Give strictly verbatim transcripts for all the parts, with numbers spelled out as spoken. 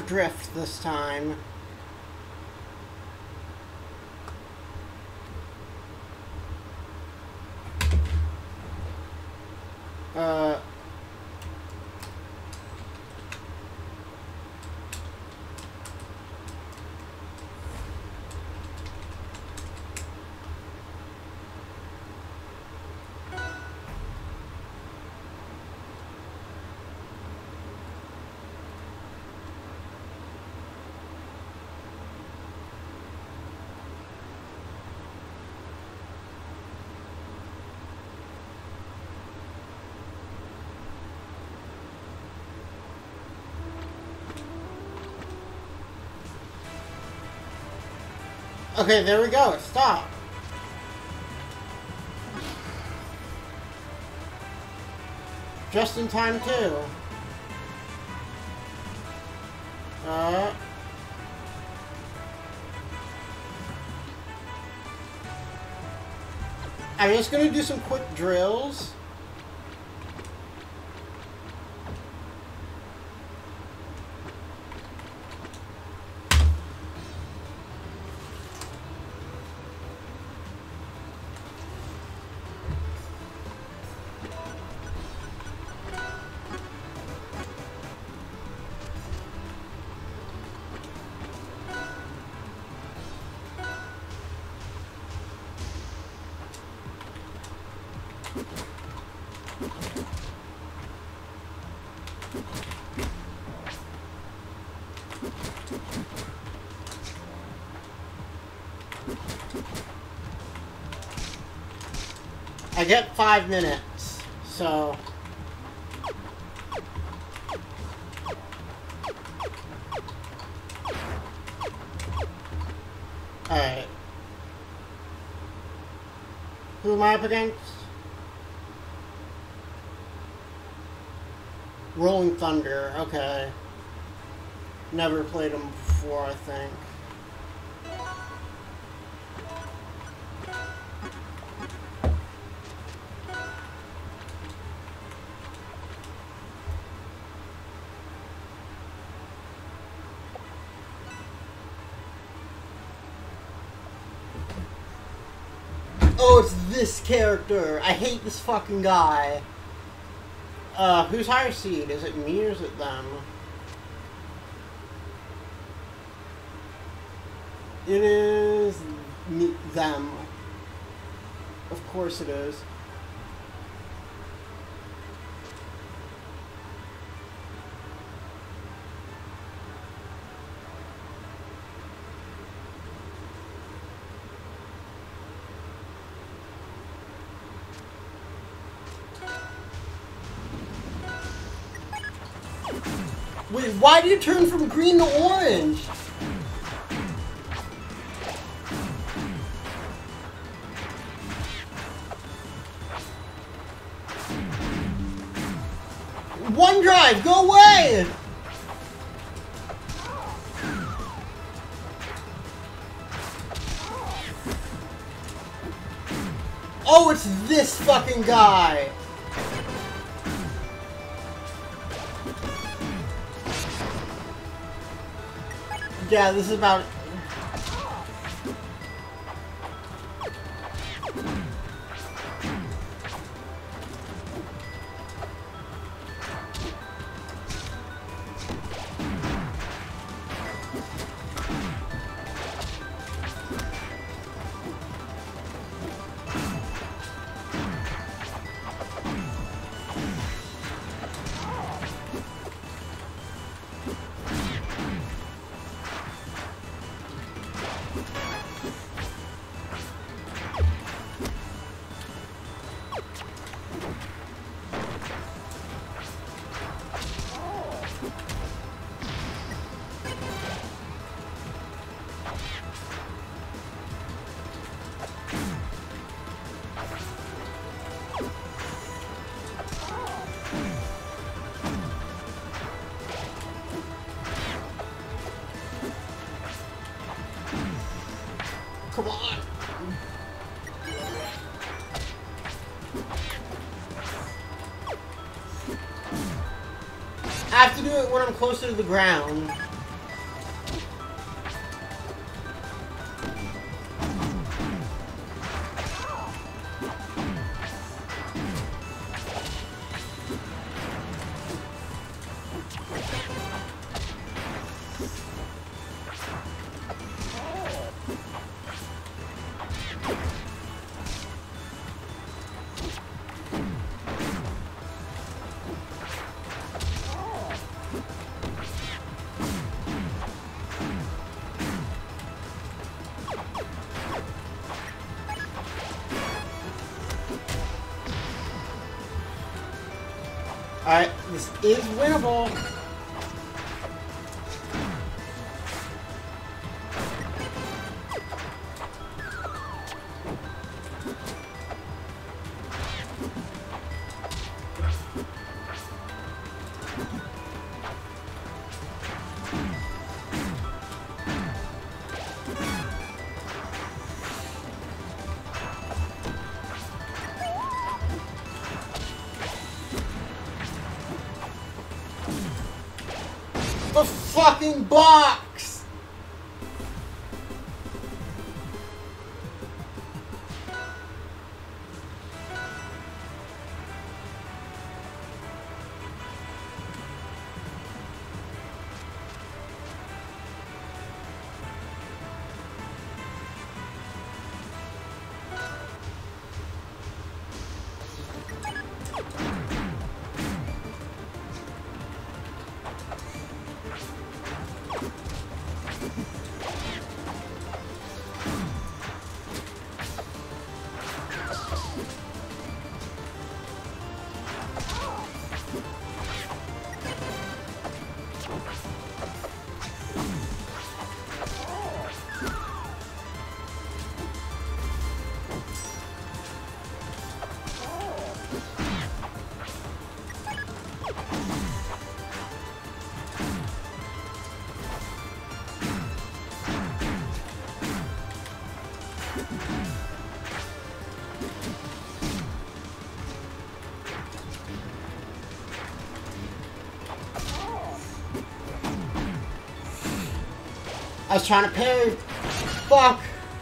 drift this time. Uh... Okay, there we go. Stop. Just in time, too. Uh... I'm just gonna do some quick drills. I get five minutes, so... Alright. Who am I up against? Rolling Thunder, okay. Never played them before, I think. Oh, it's this character. I hate this fucking guy. Uh, who's higher seed? Is it me or is it them? It is me, them. Of course it is. Wait, why did it turn from green to orange? OneDrive, go away! Oh, it's this fucking guy! Yeah, this is about... Come on! I have to do it when I'm closer to the ground. Alright, this is winnable. The fucking box! I was trying to parry. Fuck.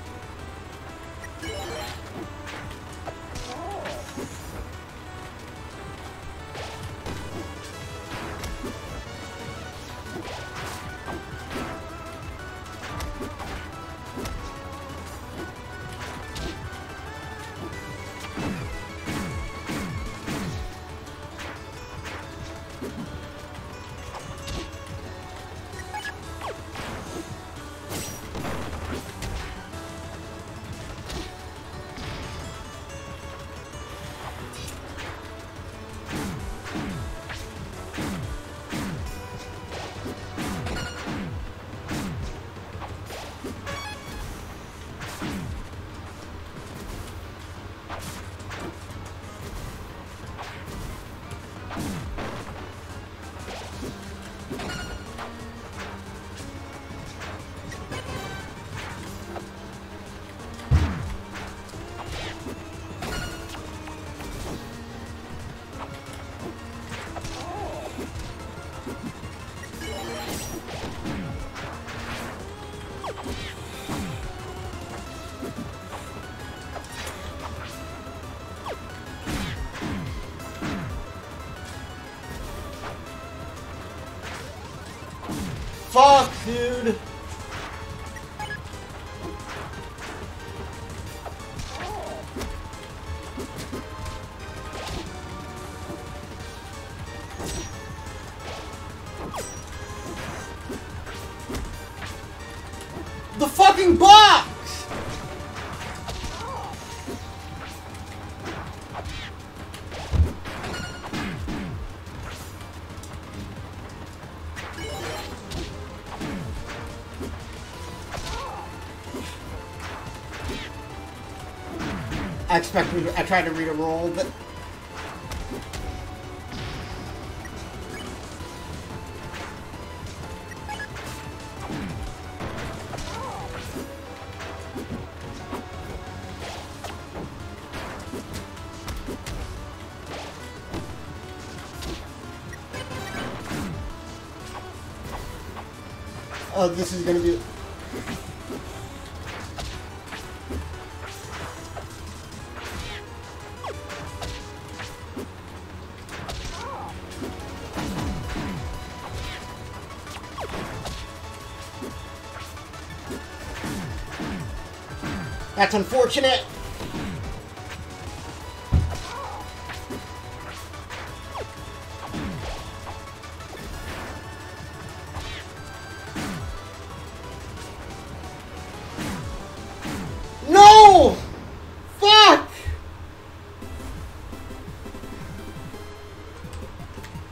Fuck, dude. The fucking box! I expected, I tried to read a roll, but... Oh, this is gonna be... That's unfortunate. No! Fuck!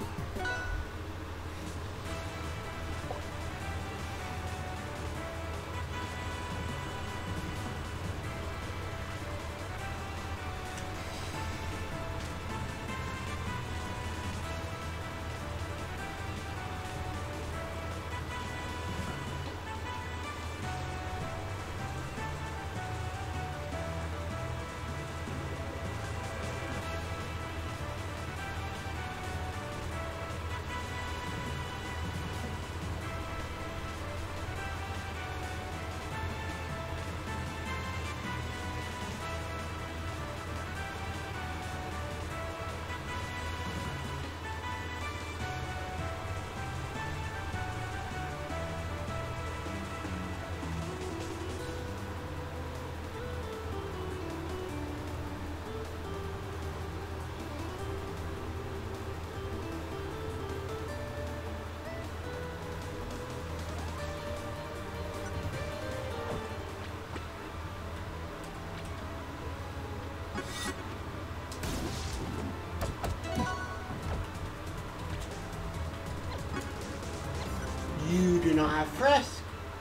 have Frisk.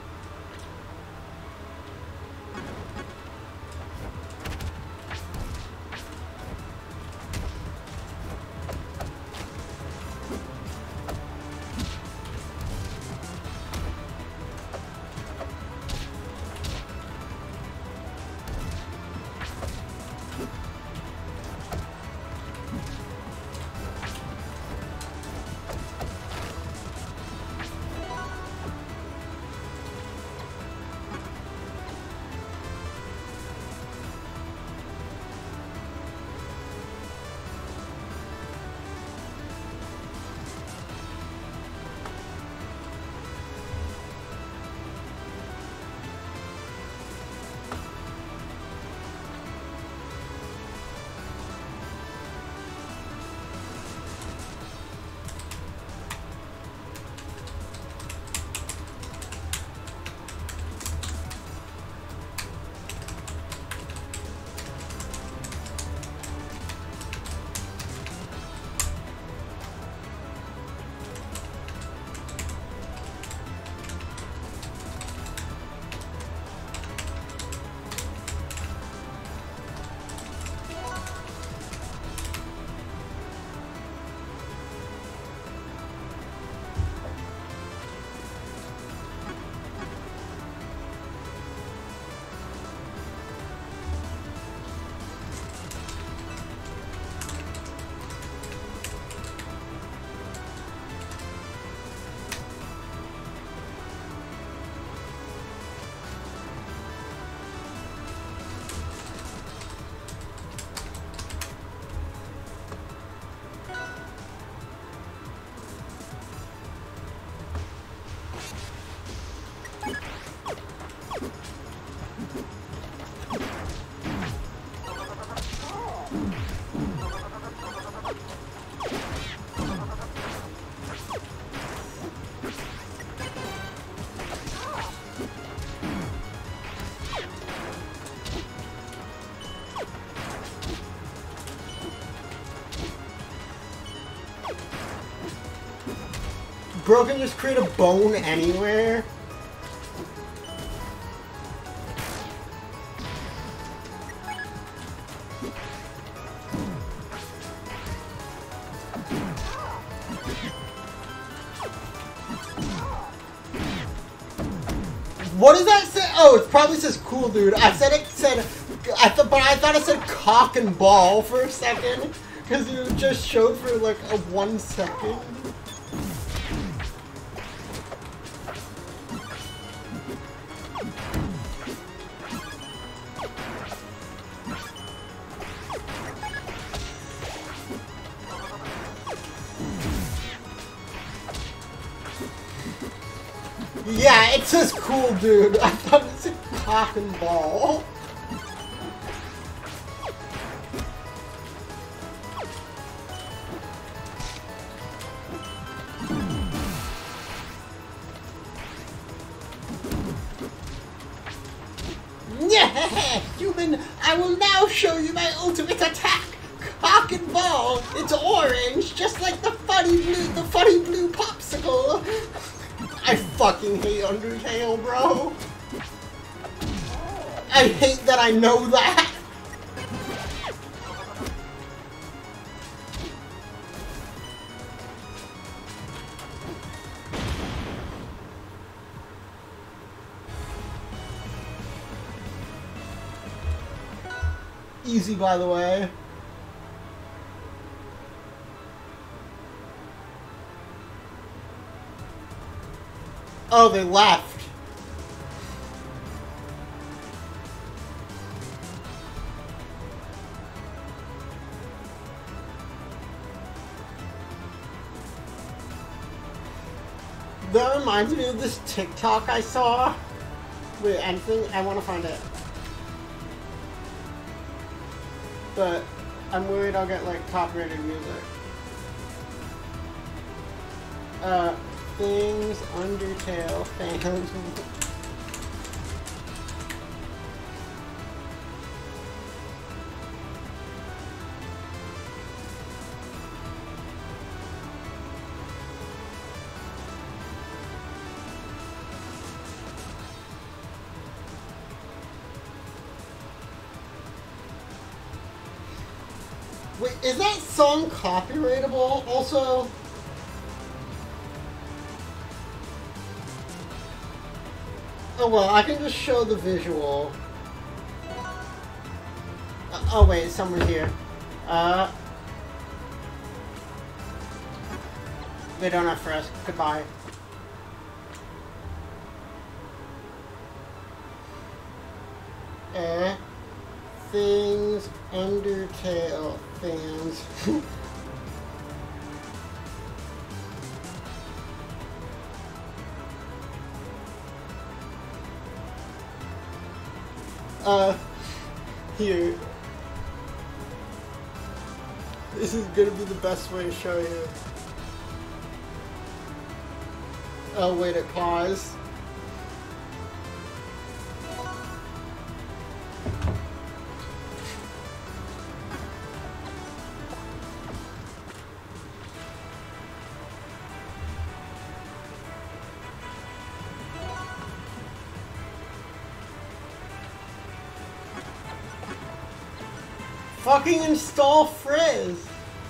Bro can just create a bone anywhere. What does that say? Oh, it probably says cool, dude. I said it said, I thought, but I thought it said cock and ball for a second, because you just showed for like a one second. Yeah, it says cool, dude. I thought it said cock and ball. Yeah, human, I will now show you my ultimate attack. Cock and ball. It's orange, just like the funny blue, the funny blue popsicle. I fucking hate Undertale, bro. I hate that I know that. Easy, by the way. Oh, they left. That reminds me of this TikTok I saw. Wait, anything? I want to find it. But I'm worried I'll get, like, copyrighted music. Uh... Things Undertale fans. Wait, is that song copyrightable also? Oh well, I can just show the visual. Uh, oh wait, someone here. Uh, they don't have for us. Goodbye. Uh, things Undertale fans. uh, here. This is gonna be the best way to show you. Oh wait, it paused. Fucking install Frizz!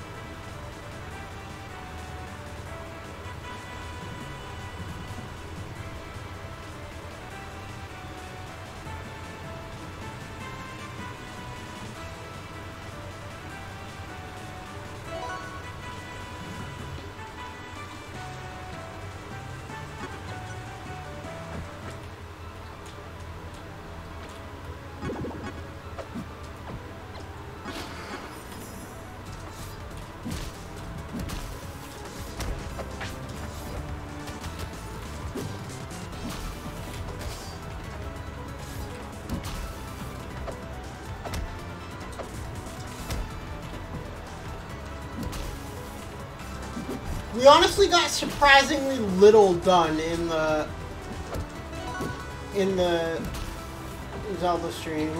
We honestly got surprisingly little done in the in the Zelda stream.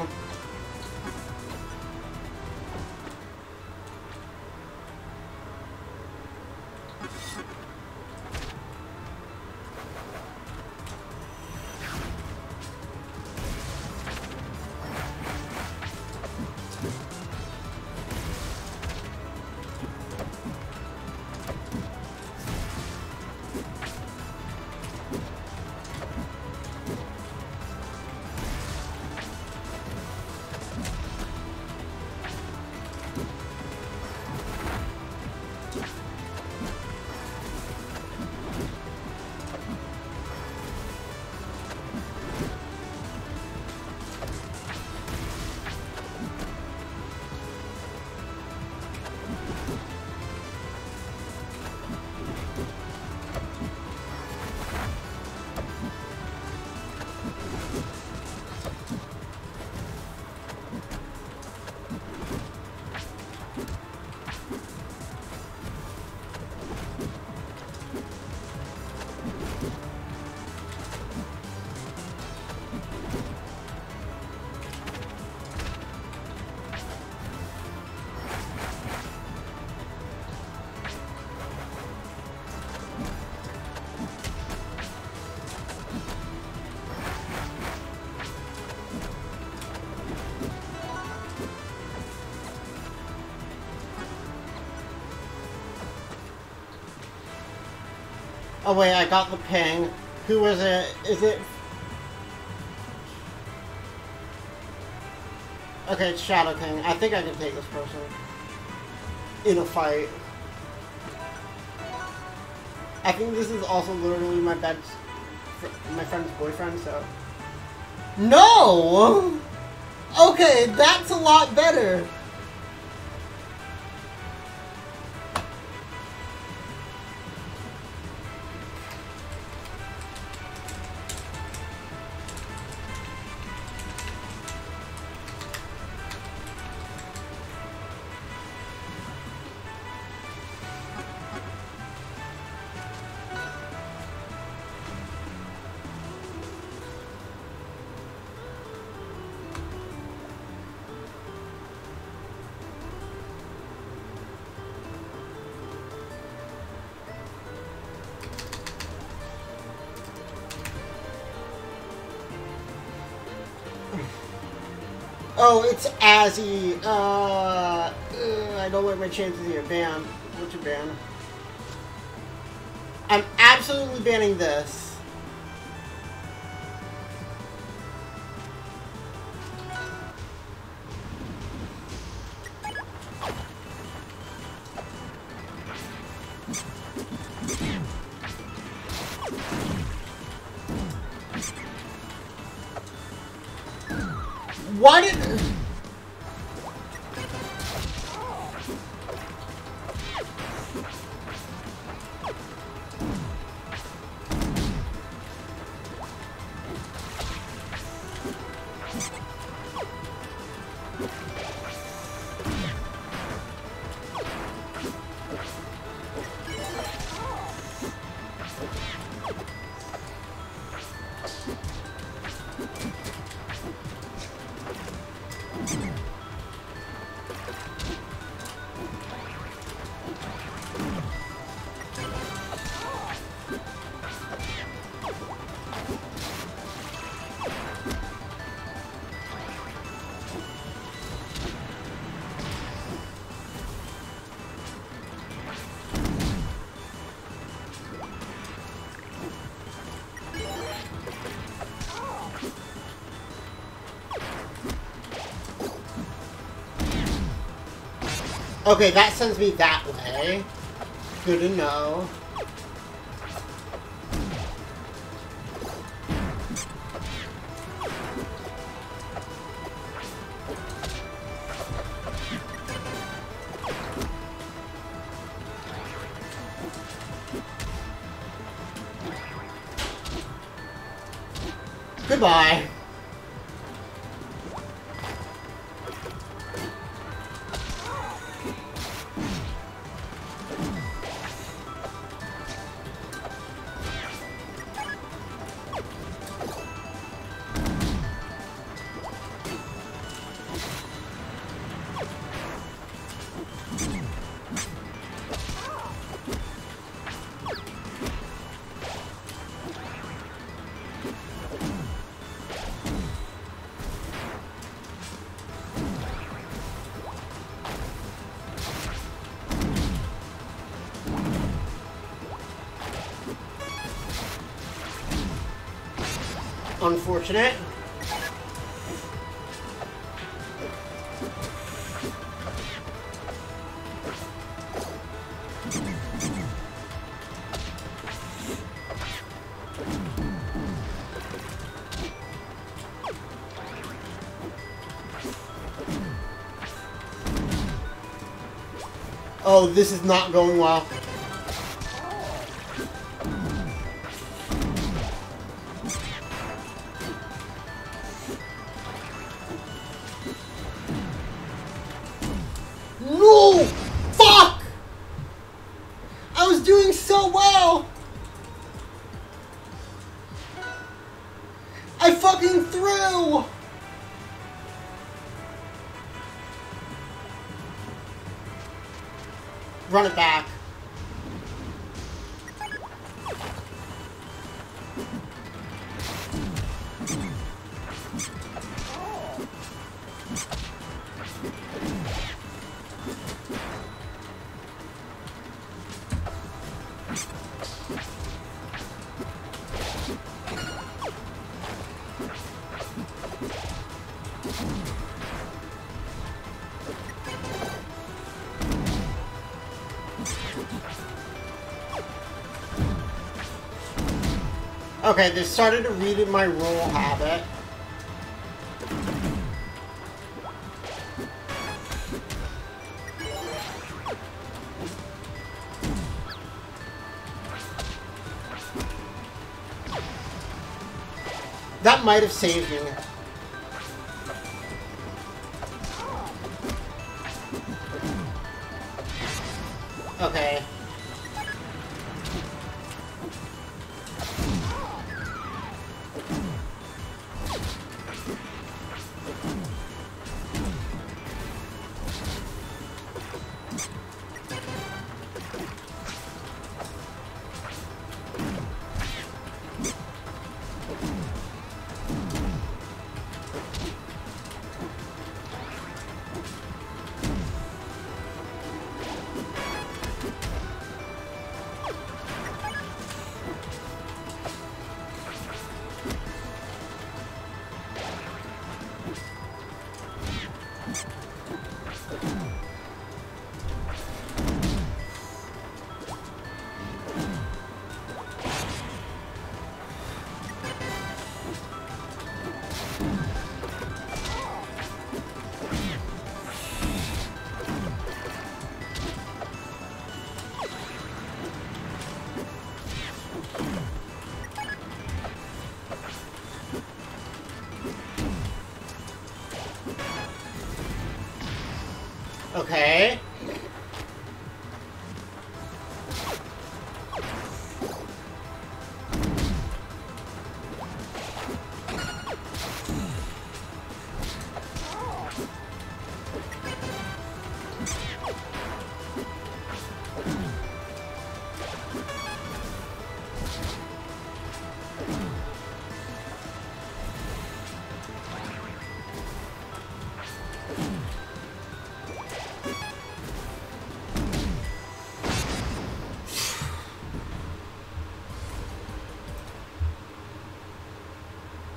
Oh wait, I got the ping. Who was it? Is it... Okay, it's Shadow King. I think I can take this person. In a fight. I think this is also literally my best... my friend's boyfriend, so... No! Okay, that's a lot better. Oh, it's Azzy. Uh, uh, I don't like my chances here. Ban. What's your ban? I'm absolutely banning this. Why did... Okay, that sends me that way. Good to know. Goodbye. Unfortunate. Oh, this is not going well. No! Fuck! I was doing so well! I fucking threw! Run it back. Okay, they started to read in my roll habit. That might have saved me. Okay. Okay.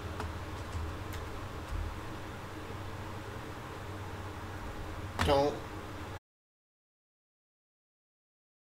Don't